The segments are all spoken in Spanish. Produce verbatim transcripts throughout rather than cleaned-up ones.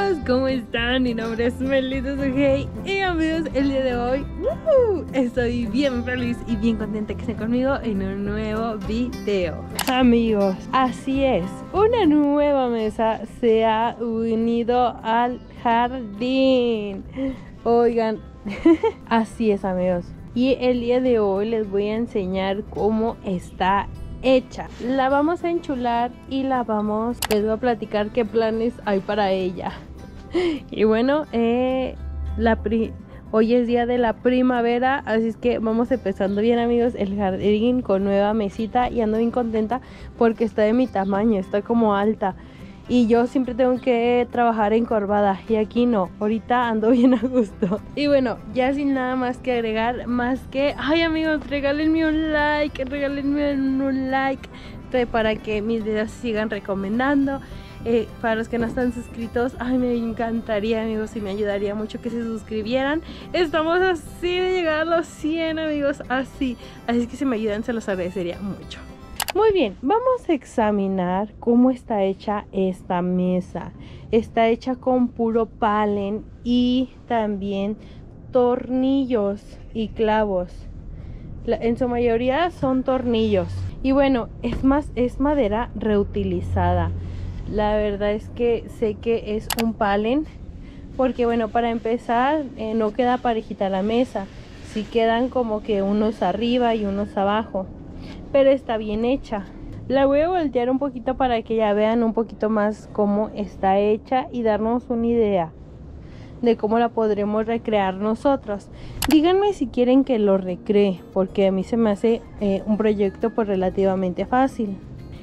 amigos, ¿cómo están? Mi nombre es Melissa Sugey y amigos, el día de hoy uh, estoy bien feliz y bien contenta que estén conmigo en un nuevo video. Amigos, así es, una nueva mesa se ha unido al jardín. Oigan, así es amigos, y el día de hoy les voy a enseñar cómo está hecha. La vamos a enchular y la vamos, les voy a platicar qué planes hay para ella. Y bueno, eh, la pri hoy es día de la primavera, así es que vamos empezando bien amigos el jardín con nueva mesita y ando bien contenta porque está de mi tamaño, está como alta. Y yo siempre tengo que trabajar encorvada y aquí no, ahorita ando bien a gusto. Y bueno, ya sin nada más que agregar, más que... Ay amigos, regálenme un like, regálenme un like para que mis videos se sigan recomendando. Eh, para los que no están suscritos, ay, me encantaría amigos y me ayudaría mucho que se suscribieran. Estamos así de llegar a los cien amigos, así. Así que si me ayudan se los agradecería mucho. Muy bien, vamos a examinar cómo está hecha esta mesa. Está hecha con puro palen y también tornillos y clavos. La, en su mayoría son tornillos. Y bueno, es más, es madera reutilizada. La verdad es que sé que es un palen, porque bueno, para empezar eh, no queda parejita la mesa. Sí quedan como que unos arriba y unos abajo, pero está bien hecha. La voy a voltear un poquito para que ya vean un poquito más cómo está hecha y darnos una idea de cómo la podremos recrear nosotros. Díganme si quieren que lo recree, porque a mí se me hace eh, un proyecto pues relativamente fácil.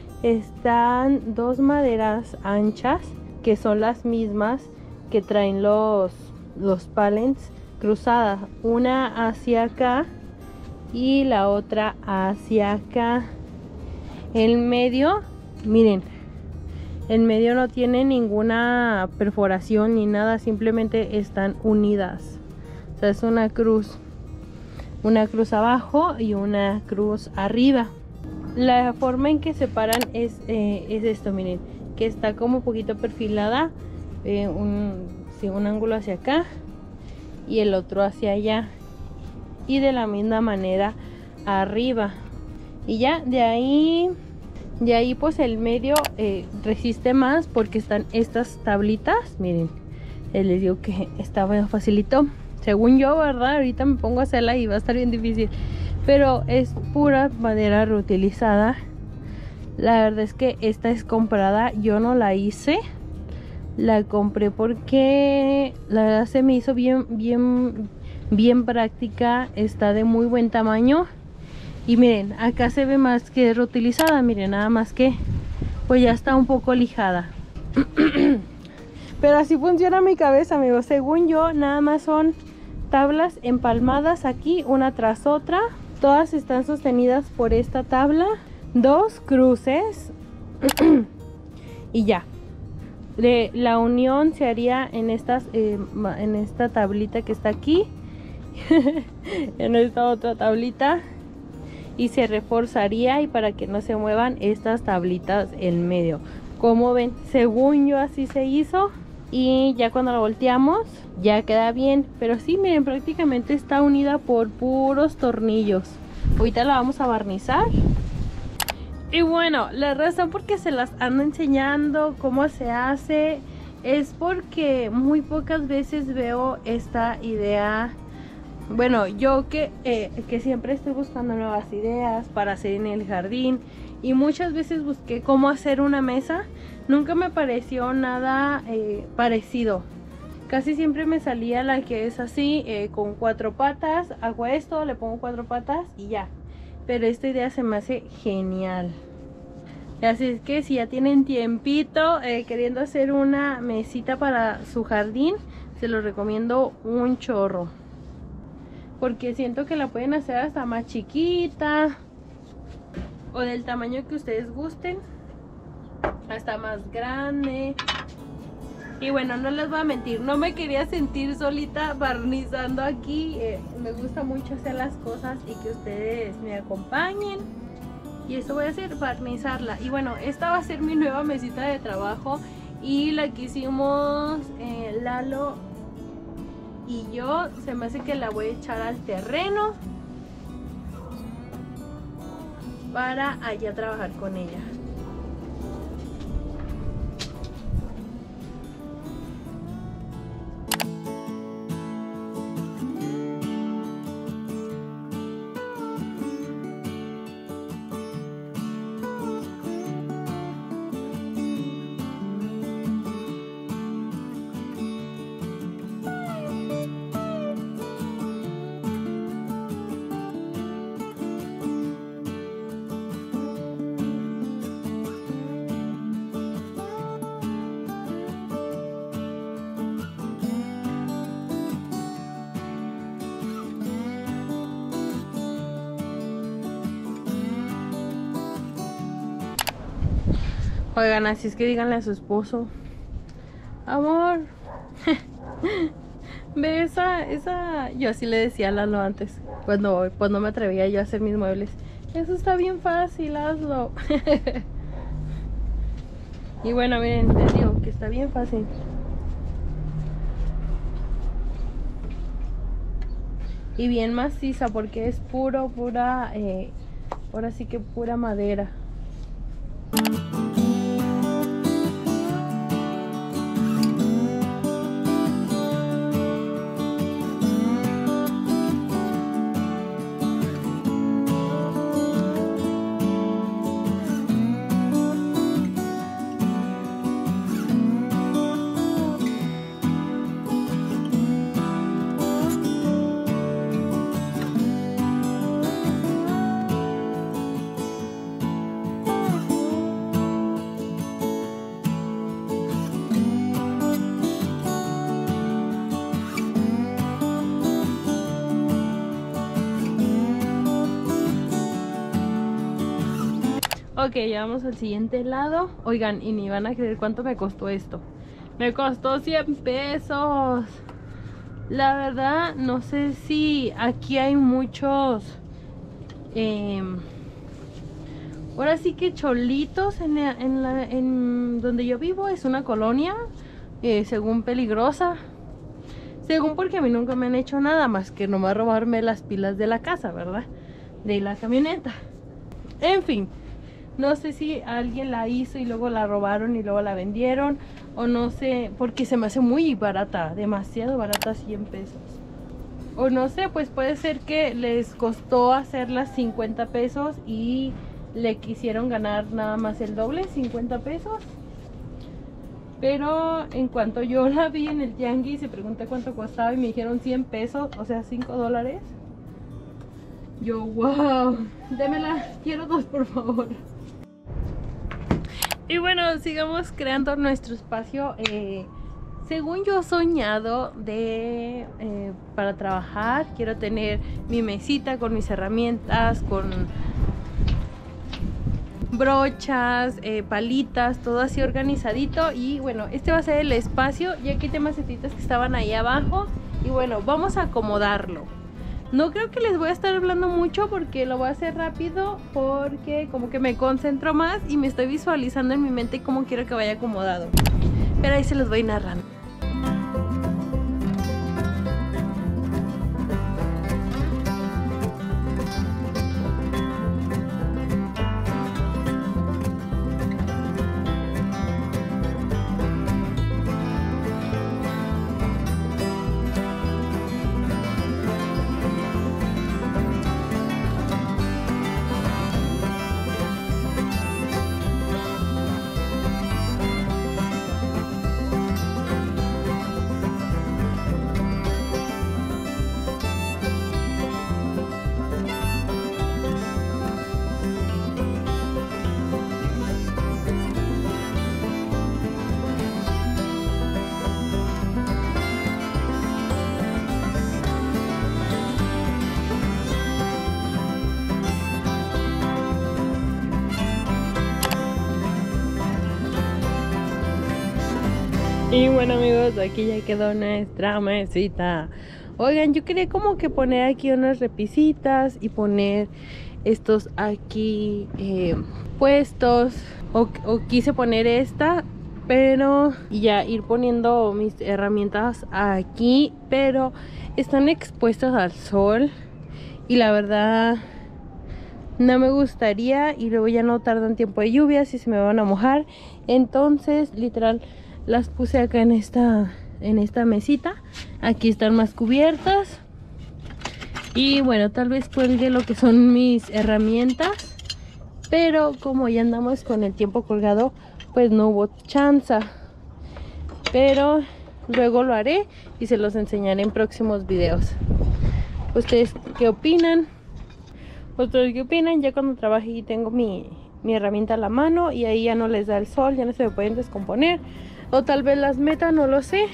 Están dos maderas anchas que son las mismas que traen los, los palets cruzadas, una hacia acá y la otra hacia acá. El medio, miren, el medio no tiene ninguna perforación ni nada, simplemente están unidas. O sea, es una cruz, una cruz abajo y una cruz arriba. La forma en que separan es, eh, es esto, miren, que está como un poquito perfilada, eh, un, sí, un ángulo hacia acá y el otro hacia allá, y de la misma manera arriba. Y ya de ahí de ahí pues el medio eh, resiste más porque están estas tablitas, miren, eh, les digo que está bueno, facilito según yo, verdad, ahorita me pongo a hacerla y va a estar bien difícil, pero es pura madera reutilizada. La verdad es que esta es comprada, yo no la hice, la compré porque la verdad se me hizo bien bien bien práctica, está de muy buen tamaño. Y miren, acá se ve más que es reutilizada, miren, nada más que pues ya está un poco lijada. Pero así funciona mi cabeza amigos, según yo nada más son tablas empalmadas aquí una tras otra, todas están sostenidas por esta tabla, dos cruces y ya. De la unión se haría en estas eh, en esta tablita que está aquí en esta otra tablita, y se reforzaría y para que no se muevan estas tablitas en medio. Como ven, según yo así se hizo, y ya cuando la volteamos ya queda bien, pero sí, miren, prácticamente está unida por puros tornillos. Ahorita la vamos a barnizar. Y bueno, la razón por que se las ando enseñando cómo se hace es porque muy pocas veces veo esta idea. Bueno, yo que, eh, que siempre estoy buscando nuevas ideas para hacer en el jardín, y muchas veces busqué cómo hacer una mesa, nunca me pareció nada eh, parecido. Casi siempre me salía la que es así, eh, con cuatro patas, hago esto, le pongo cuatro patas y ya. Pero esta idea se me hace genial. Así es que si ya tienen tiempito eh, queriendo hacer una mesita para su jardín, se los recomiendo un chorro. Porque siento que la pueden hacer hasta más chiquita o del tamaño que ustedes gusten, hasta más grande. Y bueno, no les voy a mentir, no me quería sentir solita barnizando aquí. eh, Me gusta mucho hacer las cosas y que ustedes me acompañen. Y eso voy a hacer, barnizarla. Y bueno, esta va a ser mi nueva mesita de trabajo. y la que hicimos eh, Lalo y yo. Se me hace que la voy a echar al terreno para allá trabajar con ella. Oigan, así es que díganle a su esposo: amor, ve esa, esa... Yo así le decía a Lalo antes, cuando, cuando me atrevía yo a hacer mis muebles. Eso está bien fácil, hazlo. Y bueno, miren, les digo que está bien fácil. Y bien maciza porque es puro, pura, eh, ahora sí que pura madera. Ok, ya vamos al siguiente lado. Oigan, y ni van a creer cuánto me costó esto. Me costó cien pesos. La verdad, no sé si aquí hay muchos eh, ahora sí que cholitos en, la, en, la, en donde yo vivo. Es una colonia eh, según peligrosa. Según porque a mí nunca me han hecho nada más que nomás robarme las pilas de la casa, ¿verdad? De la camioneta. En fin, no sé si alguien la hizo y luego la robaron y luego la vendieron, o no sé, porque se me hace muy barata, demasiado barata, cien pesos. O no sé, pues puede ser que les costó hacerlas cincuenta pesos y le quisieron ganar nada más el doble, cincuenta pesos. Pero en cuanto yo la vi en el tianguis y pregunté cuánto costaba y me dijeron cien pesos, o sea, cinco dólares. Yo, wow, démela, quiero dos por favor. Y bueno, sigamos creando nuestro espacio. Eh, según yo soñado de eh, para trabajar, quiero tener mi mesita con mis herramientas, con brochas, eh, palitas, todo así organizadito. Y bueno, este va a ser el espacio. Ya quité macetitas que estaban ahí abajo. Y bueno, vamos a acomodarlo. No creo que les voy a estar hablando mucho porque lo voy a hacer rápido, porque como que me concentro más y me estoy visualizando en mi mente cómo quiero que vaya acomodado. Pero ahí se los voy narrando. Y bueno amigos, aquí ya quedó nuestra mesita. Oigan, yo quería como que poner aquí unas repisitas y poner estos aquí eh, puestos, o, o quise poner esta, pero ya ir poniendo mis herramientas aquí, pero están expuestas al sol y la verdad no me gustaría, y luego ya no tardan tiempo de lluvias y se me van a mojar. Entonces literal las puse acá en esta en esta mesita. Aquí están más cubiertas y bueno, tal vez cuelgue lo que son mis herramientas, pero como ya andamos con el tiempo colgado, pues no hubo chance, pero luego lo haré y se los enseñaré en próximos videos. ¿Ustedes qué opinan? ¿Ustedes qué opinan? Ya cuando trabaje y tengo mi, mi herramienta a la mano y ahí ya no les da el sol, ya no se me pueden descomponer, o tal vez las meta, no lo sé.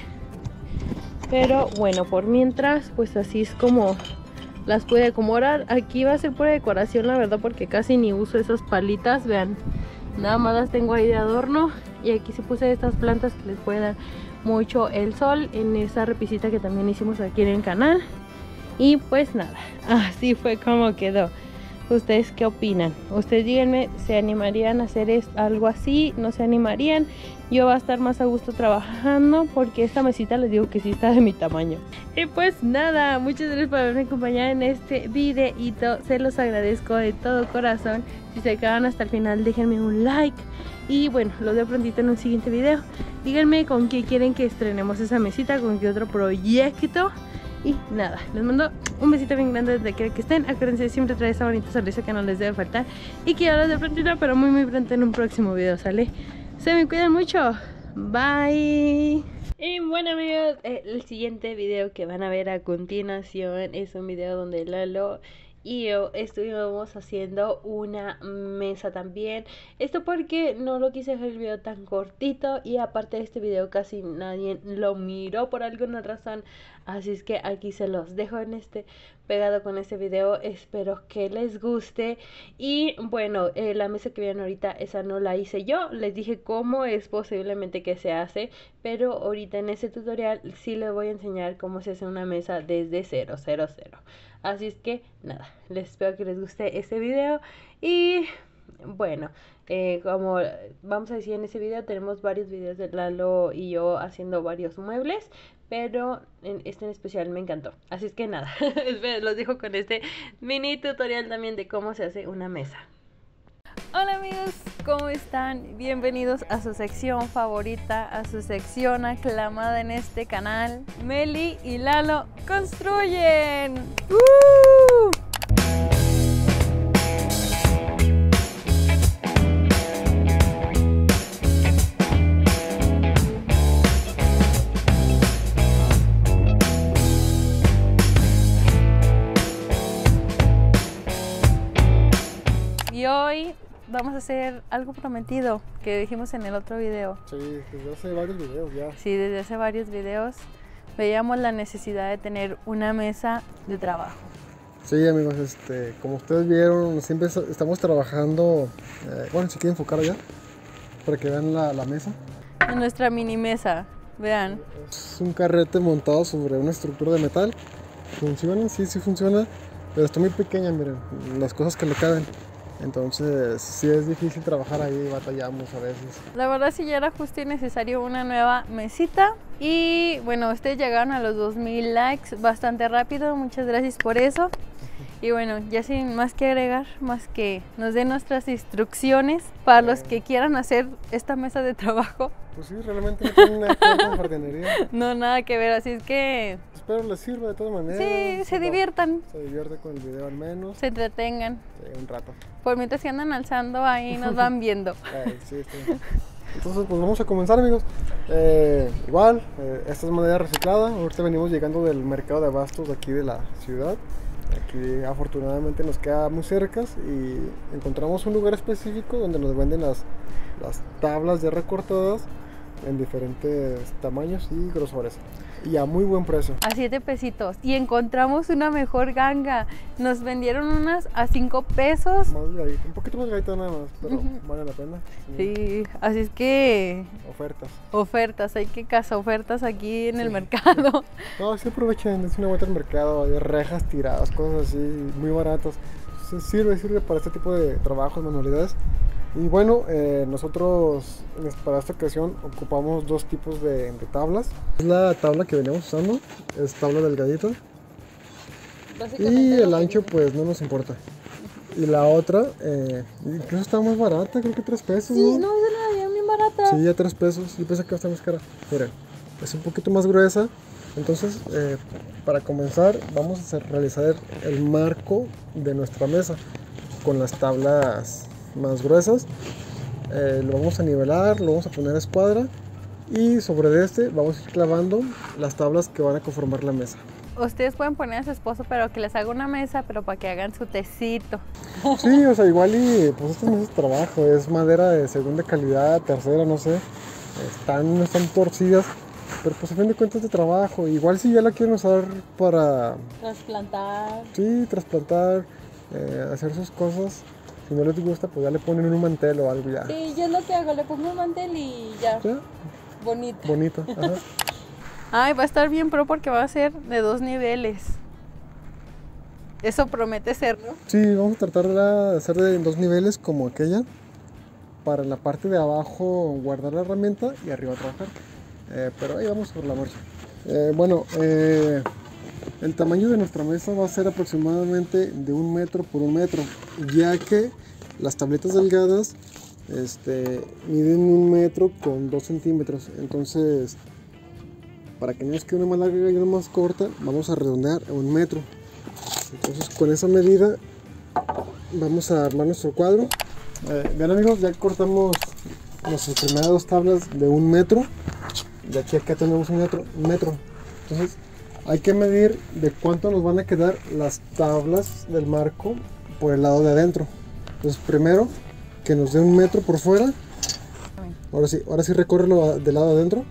Pero bueno, por mientras, pues así es como las pude acomodar. Aquí va a ser pura decoración, la verdad, porque casi ni uso esas palitas. Vean, nada más las tengo ahí de adorno. Y aquí sí puse estas plantas que les puede dar mucho el sol en esa repisita que también hicimos aquí en el canal. Y pues nada, así fue como quedó. ¿Ustedes qué opinan? Ustedes díganme, ¿se animarían a hacer algo así? ¿No se animarían? Yo voy a estar más a gusto trabajando porque esta mesita les digo que sí está de mi tamaño. Y pues nada, muchas gracias por haberme acompañado en este videito. Se los agradezco de todo corazón. Si se quedan hasta el final, déjenme un like. Y bueno, los veo prontito en un siguiente video. Díganme con qué quieren que estrenemos esa mesita, con qué otro proyecto. Y nada, les mando un besito bien grande donde quiera que estén. Acuérdense de siempre traer esa bonita sonrisa que no les debe faltar. Y que ya los de prontito, pero muy muy pronto en un próximo video, ¿sale? Se me cuidan mucho. Bye. Y bueno amigos, el siguiente video que van a ver a continuación es un video donde Lalo y yo estuvimos haciendo una mesa también. Esto porque no lo quise dejar el video tan cortito, y aparte de este video casi nadie lo miró por alguna razón, así es que aquí se los dejo en este pegado con este video. Espero que les guste. Y bueno, eh, la mesa que ven ahorita, esa no la hice yo, les dije cómo es posiblemente que se hace, pero ahorita en este tutorial sí les voy a enseñar cómo se hace una mesa desde cero, cero, cero. Así es que nada, les espero que les guste este video. Y bueno, eh, como vamos a decir en ese video, tenemos varios videos de Lalo y yo haciendo varios muebles, pero en este en especial me encantó. Así es que nada, los dejo con este mini tutorial también de cómo se hace una mesa. Hola amigos, ¿cómo están? Bienvenidos a su sección favorita, a su sección aclamada en este canal. Meli y Lalo construyen. ¡Uh! Y hoy vamos a hacer algo prometido que dijimos en el otro video. Sí, desde hace varios videos ya. Sí, desde hace varios videos veíamos la necesidad de tener una mesa de trabajo. Sí amigos, este, como ustedes vieron, siempre estamos trabajando, eh, bueno, si quieren enfocar allá, para que vean la, la mesa. En nuestra mini mesa, vean. Es un carrete montado sobre una estructura de metal. Funciona, sí, sí funciona, pero está muy pequeña, miren, las cosas que le caben. Entonces sí es difícil trabajar ahí, batallamos a veces. La verdad sí ya era justo y necesario una nueva mesita. Y bueno, ustedes llegaron a los dos mil likes bastante rápido, muchas gracias por eso. Y bueno, ya sin más que agregar, más que nos den nuestras instrucciones para los que quieran hacer esta mesa de trabajo. Pues sí, realmente no tiene nada que ver con jardinería. No, nada que ver, así es que... Espero les sirva de todas maneras. Sí, se diviertan. Se divierte con el video al menos. Se entretengan. Sí, un rato. Por mientras que andan alzando, ahí nos van viendo. Ay, sí, sí. Entonces pues vamos a comenzar amigos. Eh, igual, eh, esta es madera reciclada. Ahorita venimos llegando del mercado de abastos de aquí de la ciudad. Aquí afortunadamente nos queda muy cerca y encontramos un lugar específico donde nos venden las, las tablas ya recortadas en diferentes tamaños y grosores y a muy buen precio. A siete pesitos. Y encontramos una mejor ganga. Nos vendieron unas a cinco pesos. Más delgadita, un poquito más delgadita nada más, pero uh-huh. Vale la pena. Sí. Sí, así es que... Ofertas. Ofertas, hay que cazar ofertas aquí en sí. El mercado. No, sí aprovechen, es una vuelta al mercado, hay rejas tiradas, cosas así, muy baratas. Entonces, sirve, sirve para este tipo de trabajos, manualidades. Y bueno, eh, nosotros para esta ocasión ocupamos dos tipos de, de tablas. Es la tabla que veníamos usando, es tabla delgadita. Y el ancho pues no nos importa. Y la otra, eh, incluso está más barata, creo que tres pesos. Sí, ¿no? no, esa la había bien barata. Sí, ya tres pesos. Y pensé que está más cara. Miren, es un poquito más gruesa. Entonces, eh, para comenzar, vamos a hacer, realizar el marco de nuestra mesa con las tablas más gruesas. Eh, lo vamos a nivelar, lo vamos a poner a escuadra. Y sobre este vamos a ir clavando las tablas que van a conformar la mesa. Ustedes pueden poner a su esposo, pero que les haga una mesa, pero para que hagan su tecito. Sí, o sea, igual y pues esta mesa es trabajo, es madera de segunda calidad, tercera, no sé. Están, no están torcidas, pero pues a fin de cuentas de trabajo. Igual si ya la quieren usar para... Trasplantar. Sí, trasplantar, eh, hacer sus cosas. Si no les gusta, pues ya le ponen un mantel o algo ya. Sí, yo es lo que hago, le pongo un mantel y ya. ¿Ya? Bonito. Bonito, ajá. Ay, va a estar bien pro porque va a ser de dos niveles. Eso promete ser, ¿no? Sí, vamos a tratar de hacer de dos niveles como aquella. Para en la parte de abajo guardar la herramienta y arriba trabajar. Eh, pero ahí vamos por la marcha. Eh, bueno, eh, el tamaño de nuestra mesa va a ser aproximadamente de un metro por un metro, ya que las tabletas delgadas este, miden un metro con dos centímetros. Entonces, para que no nos quede una más larga y una más corta, vamos a redondear a un metro. Entonces, con esa medida vamos a armar nuestro cuadro. Eh, bien amigos, ya cortamos nuestras primeras dos tablas de un metro. De aquí a acá tenemos un metro, un metro. Entonces hay que medir de cuánto nos van a quedar las tablas del marco por el lado de adentro. Entonces primero que nos dé un metro por fuera. Ahora sí, ahora sí recórrelo del lado de adentro.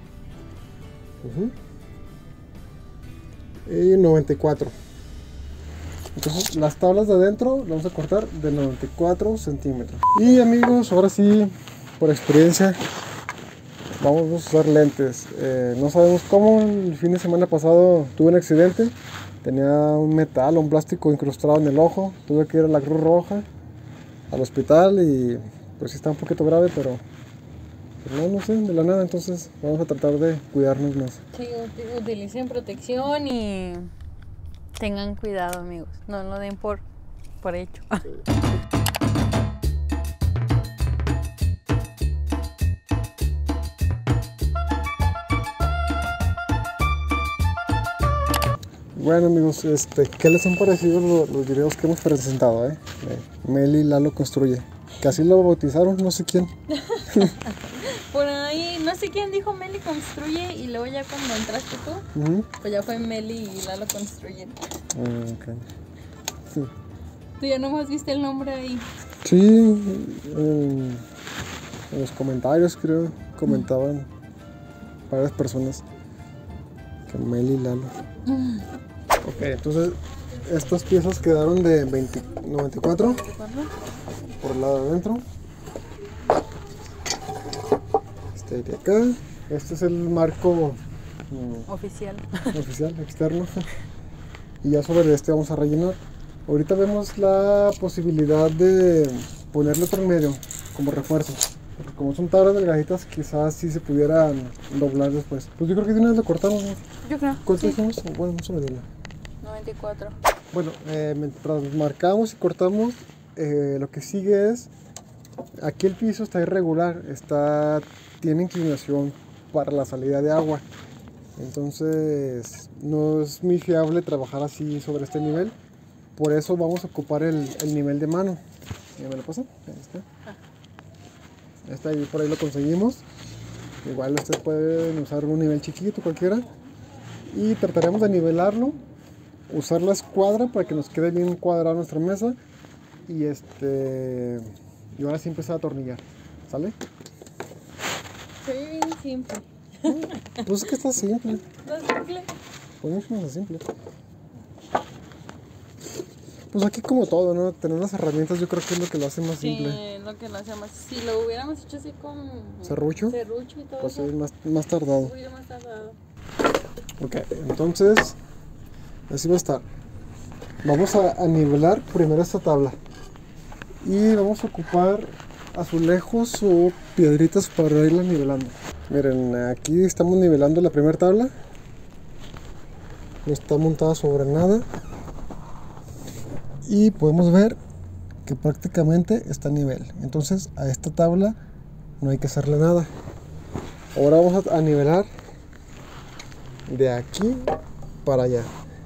Uh-huh. Y noventa y cuatro. Entonces las tablas de adentro las vamos a cortar de noventa y cuatro centímetros. Y amigos, ahora sí, por experiencia, vamos a usar lentes. Eh, no sabemos cómo, el fin de semana pasado tuve un accidente. Tenía un metal o un plástico incrustado en el ojo. Tuve que ir a la Cruz Roja, al hospital, y pues sí está un poquito grave, pero, pero no, no sé, de la nada. Entonces vamos a tratar de cuidarnos más. Sí, utilicen protección y tengan cuidado, amigos. No lo den por, por hecho. Sí. Bueno amigos, este, ¿qué les han parecido los, los videos que hemos presentado? Eh? Eh, Meli Lalo Construye. Que así lo bautizaron, no sé quién. Por ahí, no sé quién dijo Meli Construye, y luego ya cuando entraste tú, uh-huh. pues ya fue Meli y Lalo Construyen. Uh, okay. Sí. ¿Tú ya nomás viste el nombre ahí? Sí, en, en los comentarios creo comentaban uh-huh. varias personas que Meli y Lalo. Uh-huh. Ok, entonces estas piezas quedaron de veinte, noventa y cuatro por el lado de adentro. Este de acá. Este es el marco mm, oficial. Oficial, externo. Y ya sobre este vamos a rellenar. Ahorita vemos la posibilidad de ponerle otro en medio como refuerzo. Porque como son tablas delgaditas, quizás sí se pudieran doblar después. Pues yo creo que de una vez lo cortamos, ¿no? Yo creo. ¿Cuánto sí. hicimos? Bueno, vamos a medirla. noventa y cuatro. Bueno, eh, mientras marcamos y cortamos, eh, lo que sigue es, aquí el piso está irregular, está, tiene inclinación para la salida de agua. Entonces no es muy fiable trabajar así sobre este nivel. Por eso vamos a ocupar el, el nivel de mano. ¿Ya me lo pasa? Ahí está. Ah. Está ahí, por ahí lo conseguimos. Igual ustedes pueden usar un nivel chiquito cualquiera. Y trataremos de nivelarlo. Usar la escuadra para que nos quede bien cuadrada nuestra mesa. Y este y ahora sí empezar a atornillar. ¿Sale? Se ve bien simple. Pues es que está simple. ¿Está simple? Pues mucho más simple. Pues aquí como todo, ¿no? Tener las herramientas yo creo que es lo que lo hace más sí, simple. Sí, lo que lo hace más. Si lo hubiéramos hecho así con serrucho, serrucho y todo pues eso, es más, más tardado. hubiera más tardado. Ok, entonces así va a estar. Vamos a, a nivelar primero esta tabla. Y vamos a ocupar azulejos o piedritas para irla nivelando. Miren, aquí estamos nivelando la primera tabla. No está montada sobre nada. Y podemos ver que prácticamente está a nivel. Entonces a esta tabla no hay que hacerle nada. Ahora vamos a, a nivelar de aquí para allá.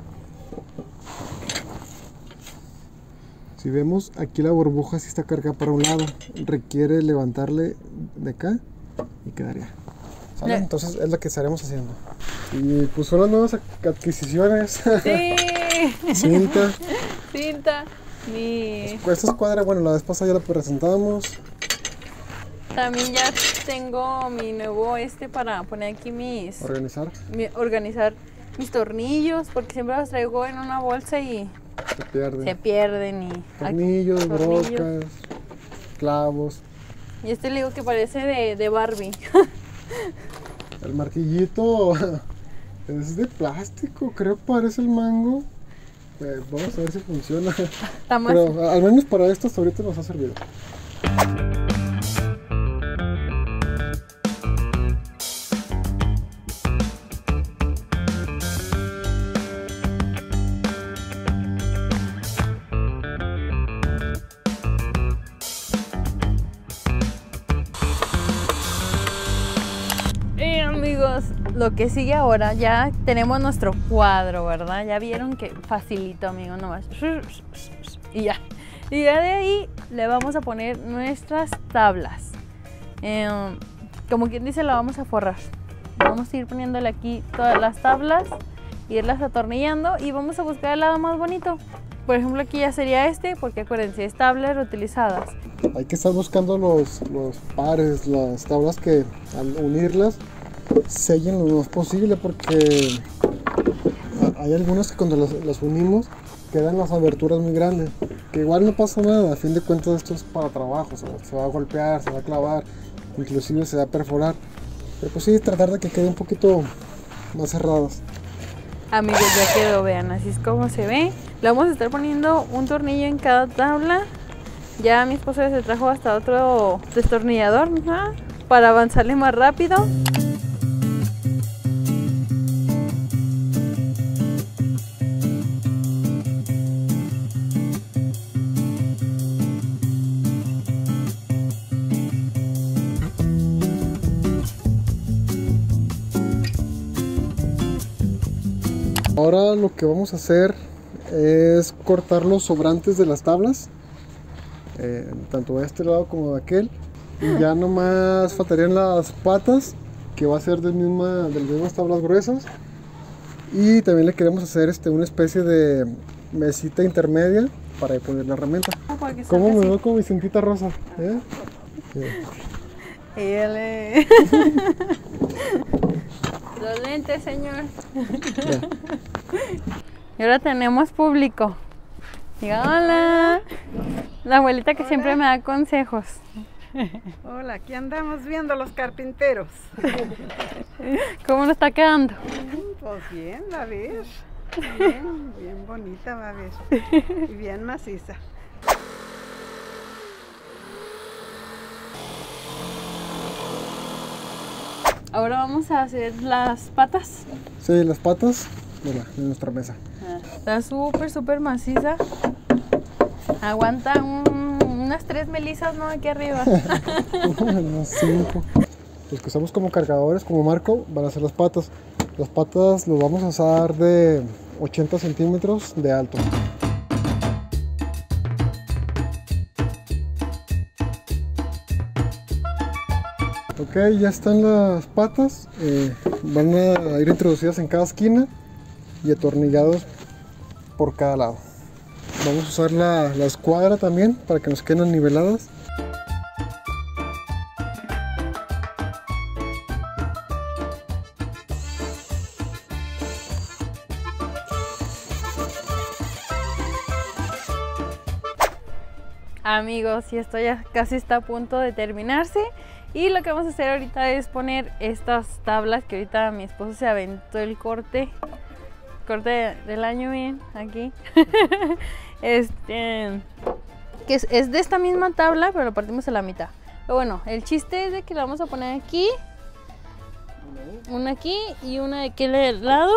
Si vemos, aquí la burbuja sí está cargada para un lado. Requiere levantarle de acá y quedaría. ¿Sale? Entonces es lo que estaremos haciendo. Y pues son las nuevas adquisiciones. Sí. Cinta. Cinta. Mi... Esta escuadra, bueno, la vez pasada ya la presentamos. También ya tengo mi nuevo este para poner aquí mis... Organizar. Mi, organizar mis tornillos, porque siempre los traigo en una bolsa y... Se pierden. Se pierden y... Tornillos, tornillos. brocas, clavos. Y este le digo que parece de, de Barbie. El martillito es de plástico, creo que parece el mango. Eh, vamos a ver si funciona. Está más... Pero al menos para esto hasta ahorita nos ha servido. Amigos, lo que sigue ahora, ya tenemos nuestro cuadro, ¿verdad? Ya vieron que facilito, amigos, nomás. Y ya. Y ya de ahí le vamos a poner nuestras tablas. Eh, como quien dice, la vamos a forrar. Vamos a ir poniéndole aquí todas las tablas, irlas atornillando y vamos a buscar el lado más bonito. Por ejemplo, aquí ya sería este, porque acuérdense, es tablas reutilizadas. Hay que estar buscando los, los pares, las tablas que al unirlas sellen lo más posible, porque hay algunas que cuando las, las unimos quedan las aberturas muy grandes, que igual no pasa nada, a fin de cuentas esto es para trabajo, o sea, se va a golpear, se va a clavar, inclusive se va a perforar, pero pues sí, tratar de que quede un poquito más cerradas. Amigos, ya quedó, vean, así es como se ve. Le vamos a estar poniendo un tornillo en cada tabla. Ya mi esposo se trajo hasta otro destornillador, ¿no? Para avanzarle más rápido. Ahora lo que vamos a hacer es cortar los sobrantes de las tablas, eh, tanto de este lado como de aquel, y ya nomás faltarían las patas, que va a ser de, misma, de las mismas tablas gruesas, y también le queremos hacer este, una especie de mesita intermedia para poner la herramienta. ¿Cómo me veo con mi cintita rosa? ¿Eh? Y él le... Los lentes, señor. Ya. Y ahora tenemos público. Diga hola. La abuelita que Hola. siempre me da consejos. Hola, aquí andamos viendo los carpinteros. ¿Cómo nos está quedando? Pues bien, va a ver. Bien, bien bonita va a ver. Y bien maciza. Ahora vamos a hacer las patas. Sí, las patas de, la, de nuestra mesa. Está súper, súper maciza. Aguanta un, unas tres melisas, ¿no? Aquí arriba. Unos cinco. Los que usamos como cargadores, como marco, van a ser las patas. Las patas los vamos a usar de ochenta centímetros de alto. Ok, ya están las patas. Eh, van a ir introducidas en cada esquina y atornillados por cada lado. Vamos a usar la, la escuadra también para que nos queden niveladas. Amigos, y esto ya casi está a punto de terminarse. Y lo que vamos a hacer ahorita es poner estas tablas que ahorita mi esposo se aventó el corte. Corte del año bien, aquí. este... Que es, es de esta misma tabla, pero lo partimos a la mitad. Pero bueno, el chiste es de que la vamos a poner aquí, una aquí y una de aquel lado.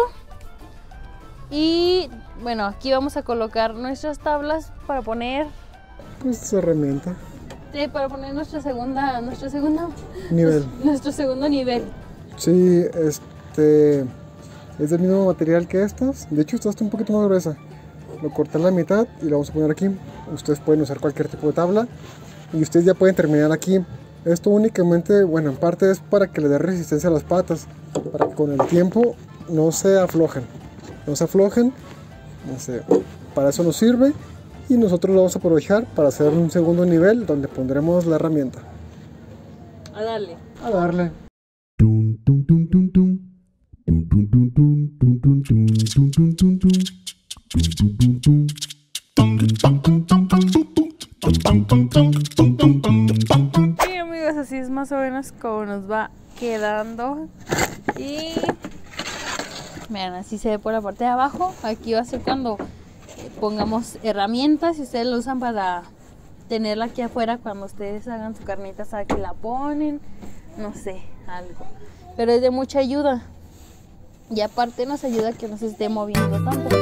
Y bueno, aquí vamos a colocar nuestras tablas para poner, Pues su herramienta. sí, para poner nuestra segunda, nuestra segunda Nivel. nuestro segundo nivel. Sí, este es del mismo material que estas. De hecho, esta está un poquito más gruesa. Lo corté a la mitad y lo vamos a poner aquí. Ustedes pueden usar cualquier tipo de tabla y ustedes ya pueden terminar aquí. Esto únicamente, bueno, en parte es para que le dé resistencia a las patas, para que con el tiempo no se aflojen. No se aflojen. No sé, para eso nos sirve y nosotros lo vamos a aprovechar para hacer un segundo nivel donde pondremos la herramienta. A darle. A darle. Tum, tum, tum, tum, tum. Tum, tum, tum, tum, tum, tum, tum, tum, tum, tum, tum. Tum, tum, tum, tum. Tum, tum, tum, tum, tum, tum, tum, tum, tum, tum, tum, tum. Sí, amigos, así es más o menos como nos va quedando. Y vean, así se ve por la parte de abajo. Aquí va a ser cuando pongamos herramientas y ustedes lo usan para tenerla aquí afuera cuando ustedes hagan su carnita asada, que la ponen, no sé, algo. Pero es de mucha ayuda. Y aparte nos ayuda a que no se esté moviendo tanto.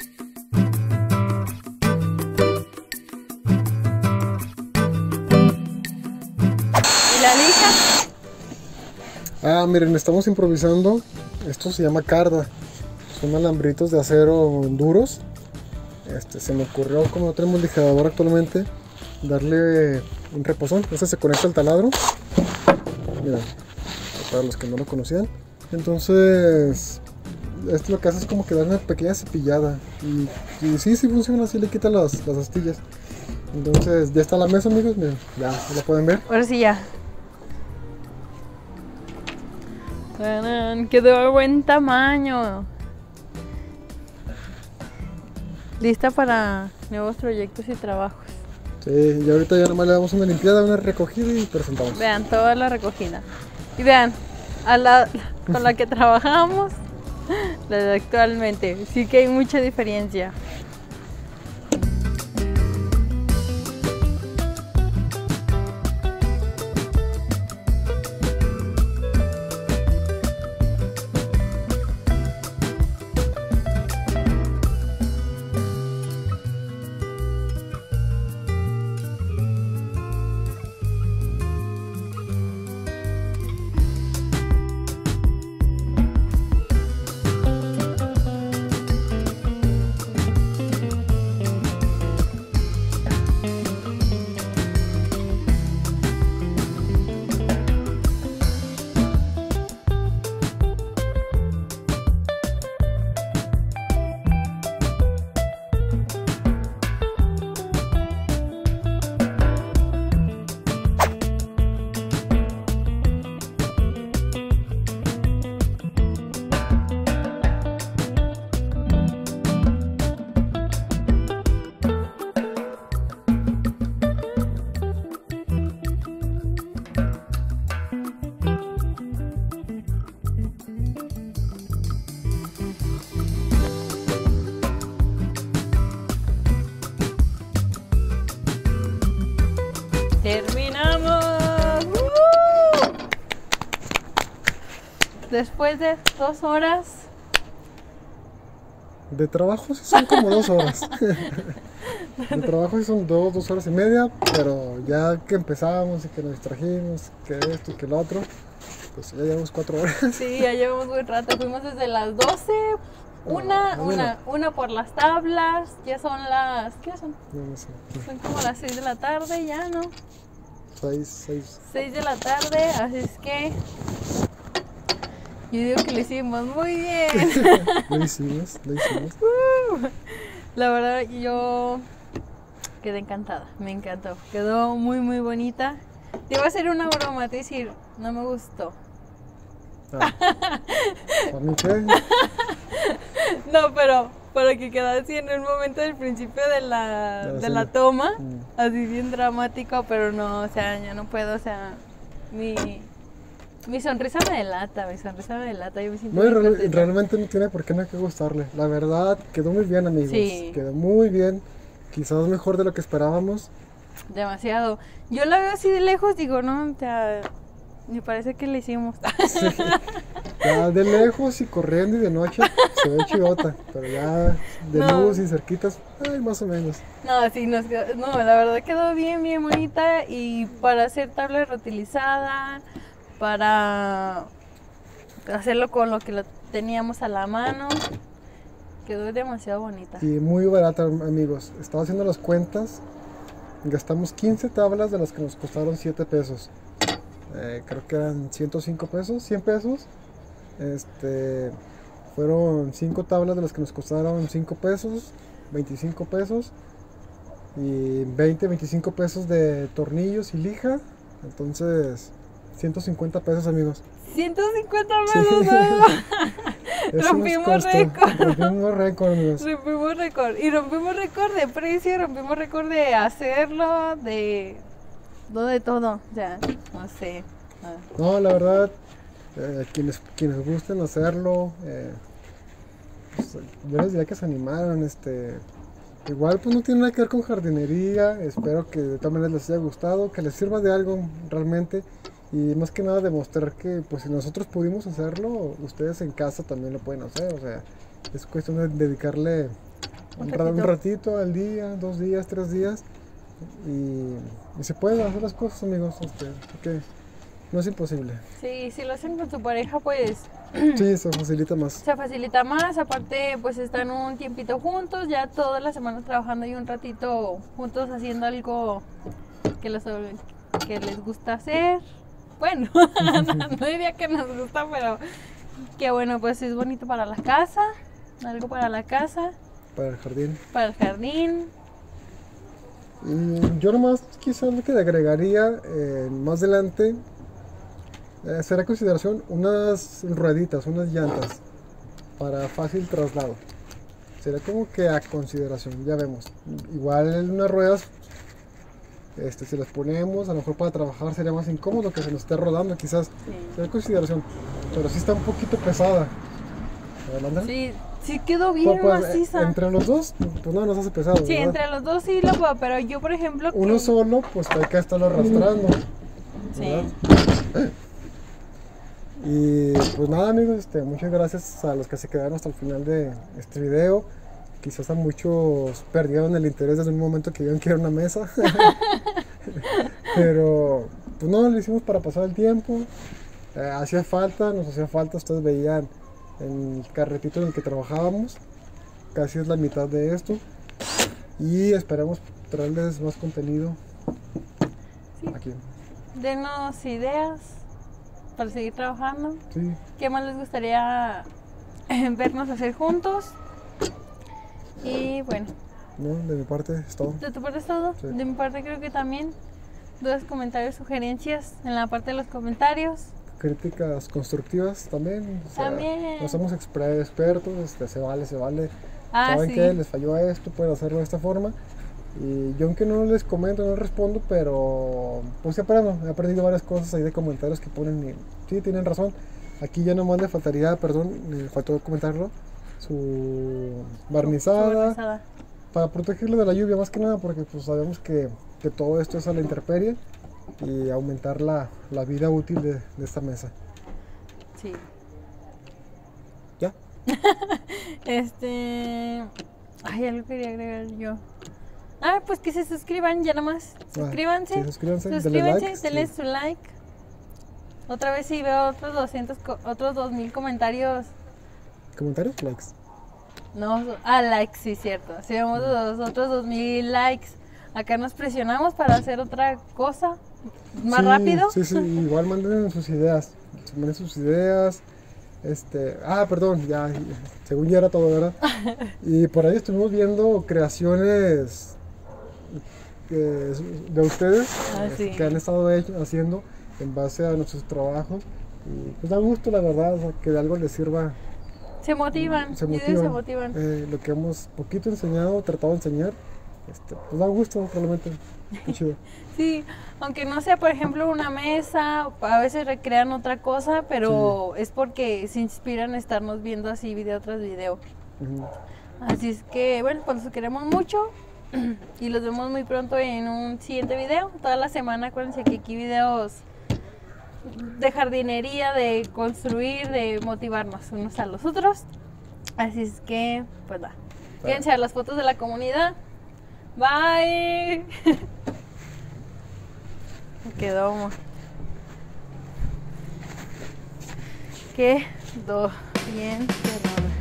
¿Y la lija? Ah, miren, estamos improvisando. Esto se llama carda. Son alambritos de acero duros. Este, se me ocurrió, como no tenemos lijador actualmente, darle un reposón. Este se conecta al taladro. Mira, para los que no lo conocían. Entonces, esto lo que hace es como que dar una pequeña cepillada. Y, y sí, sí funciona, así le quita las, las astillas. Entonces, ya está la mesa, amigos. Miren, ya lo pueden ver. Ahora sí ya. ¡Tarán! Quedó de buen tamaño. Lista para nuevos proyectos y trabajos. Sí, y ahorita ya nomás le damos una limpiada, una recogida y presentamos. Vean toda la recogida. Y vean, a la, con la que trabajamos, la de actualmente. Sí que hay mucha diferencia. ¡Terminamos! ¡Uh! Después de dos horas. De trabajo sí son como dos horas. De trabajo sí son dos, dos horas y media, pero ya que empezamos y que nos distrajimos, que esto y que lo otro, pues ya llevamos cuatro horas. Sí, ya llevamos buen rato. Fuimos desde las doce. Una, No, una, una por las tablas. Ya son las. ¿Qué son? No, no sé. Son como las seis de la tarde, ya, ¿no? Seis, seis. seis de la tarde, así es que. Yo digo que lo hicimos muy bien. Lo hicimos, lo hicimos. La verdad, yo quedé encantada, me encantó. Quedó muy, muy bonita. Te iba a hacer una broma, te iba a decir, no me gustó. Ah. ¿A mí qué? No, pero para que quedara así en el momento del principio de la, De la de la serie. toma, Mm. así bien dramático, pero no, o sea, ya no puedo, o sea, mi, mi sonrisa me delata, mi sonrisa me delata, yo me siento No, y muy real- contenta. realmente no tiene por qué no hay que gustarle. La verdad, quedó muy bien, amigos. Sí. Quedó muy bien. Quizás mejor de lo que esperábamos. demasiado. Yo la veo así de lejos, digo, no, te, me parece que le hicimos. Sí. Ya de lejos y corriendo y de noche se ve chidota, pero ya de No. luz y cerquitas, ay, más o menos. No, sí, nos quedó, no, la verdad quedó bien, bien bonita y para hacer tabla reutilizada, para hacerlo con lo que lo teníamos a la mano, quedó demasiado bonita. Y muy barata, amigos. Estaba haciendo las cuentas, gastamos quince tablas de las que nos costaron siete pesos. Eh, creo que eran ciento cinco pesos, cien pesos. Este, fueron cinco tablas de las que nos costaron cinco pesos, veinticinco pesos y veinte, veinticinco pesos de tornillos y lija. Entonces, ciento cincuenta pesos, amigos. ciento cincuenta Sí. pesos, ¿no? Eso nos Rompimos costó. récord. Rompimos récord, amigos. Rompimos récord. Y rompimos récord de precio, rompimos récord de hacerlo, de. No de todo. Ya, no sé. Ah. No, la verdad, eh, quienes, quienes gusten hacerlo, eh, pues, yo les diría que se animaran. Este, igual, pues no tiene nada que ver con jardinería. Espero que de todas maneras les haya gustado, que les sirva de algo realmente. Y más que nada demostrar que, pues si nosotros pudimos hacerlo, ustedes en casa también lo pueden hacer. O sea, es cuestión de dedicarle Un un, ra- un ratito. ratito al día, dos días, tres días. Y, y se pueden hacer las cosas, amigos. Este, porque no es imposible. Sí, si lo hacen con su pareja, pues Sí, se facilita más. se facilita más. Aparte, pues están un tiempito juntos, ya toda la semana trabajando y un ratito juntos haciendo algo que, los, que les gusta hacer. Bueno, no diría que nos gusta, pero que bueno, pues es bonito para la casa, algo para la casa, Para el jardín. para el jardín. Y yo nomás quizás lo que le agregaría eh, más adelante eh, será a consideración unas rueditas, unas llantas para fácil traslado. Sería como que a consideración, ya vemos. Igual unas ruedas, este, si las ponemos, a lo mejor para trabajar sería más incómodo que se nos esté rodando, quizás. Sí. Sería a consideración, pero sí está un poquito pesada. Adelante. Sí, sí quedó bien Pues, pues, maciza. entre los dos, pues no nos hace pesado. Sí, ¿verdad? entre los dos sí lo puedo, pero yo, por ejemplo, Uno que- solo, pues hay que estarlo arrastrando. Sí. ¿verdad? Y pues nada, amigos, este, muchas gracias a los que se quedaron hasta el final de este video. Quizás a muchos perdieron el interés desde un momento que vieron que era una mesa. Pero pues no, lo hicimos para pasar el tiempo. Eh, hacía falta, nos hacía falta, ustedes veían en el carretito en el que trabajábamos. Casi es la mitad de esto. Y esperamos traerles más contenido Sí. aquí. denos ideas para seguir trabajando. Sí, ¿Qué más les gustaría vernos hacer juntos? Y bueno, no, de mi parte es todo. de tu parte es todo. Sí. De mi parte creo que también. Dudas, comentarios, sugerencias en la parte de los comentarios. Críticas constructivas también. O sea, También. no somos expre- expertos, este, se vale, se vale. Ah, ¿Saben sí. qué? Les falló esto, pueden hacerlo de esta forma. Y yo aunque no les comento, no respondo, pero pues sí aprendo. He aprendido varias cosas ahí de comentarios que ponen y sí, tienen razón. Aquí ya nomás le faltaría, perdón, le faltó comentarlo, su barnizada, Organizada. para protegerlo de la lluvia más que nada, porque pues sabemos que, que todo esto es a la intemperie y aumentar la, la vida útil de, de esta mesa. Sí. ¿Ya? Este. Ay, algo quería agregar yo. Ah, pues que se suscriban, ya nomás. Suscríbanse. Ah, sí, suscríbanse, denle Suscríbanse, like, denle sí. su like. Otra vez si veo otros doscientos, co- otros dos mil comentarios. ¿Comentarios? Likes. No, ah, likes, sí, cierto. Si vemos los otros dos mil likes, acá nos presionamos para hacer otra cosa más Sí, rápido. Sí, sí, igual manden sus ideas. Manden sus ideas. Este, ah, perdón, ya, según ya era todo, ¿verdad? Y por ahí estuvimos viendo creaciones eh, de ustedes Ah, eh, sí. que han estado hecho- haciendo en base a nuestros trabajos. Y pues da gusto, la verdad, o sea, que de algo les sirva. Se motivan, Se y ellos motivan. se motivan. Eh, lo que hemos poquito enseñado, tratado de enseñar, este, pues da gusto, realmente. Qué chido. Sí, aunque no sea, por ejemplo, una mesa, a veces recrean otra cosa, pero es porque se inspiran a estarnos viendo así video tras video. Ujú. Así es que, bueno, pues los queremos mucho. Y los vemos muy pronto en un siguiente video. Toda la semana, acuérdense que aquí videos de jardinería, de construir, de motivarnos unos a los otros. Así es que, pues nada. Fíjense a las fotos de la comunidad. Bye. Quedó. Quedó bien. Quedó.